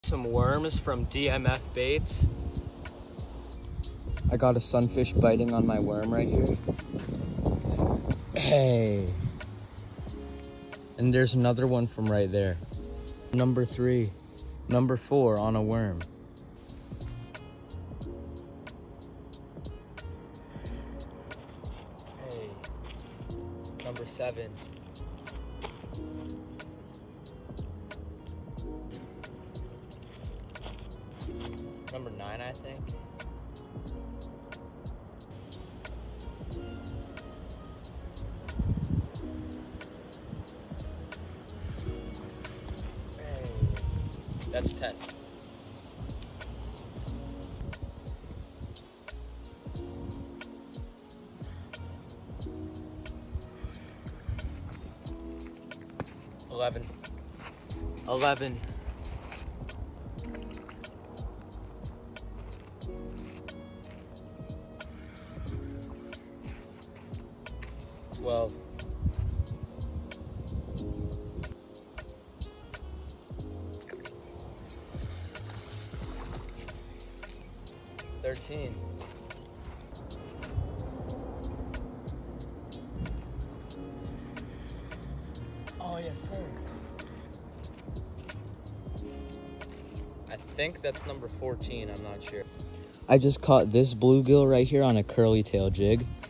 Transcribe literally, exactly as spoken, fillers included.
Some worms from D M F Baits. I got a sunfish biting on my worm right here. Hey. And there's another one from right there. Number three. Number four on a worm. Hey. Number seven. Number nine, I think. Hey, that's ten. Eleven. Eleven. Twelve. Thirteen. Oh, yes, sir. I think that's number fourteen, I'm not sure. I just caught this bluegill right here on a curly tail jig.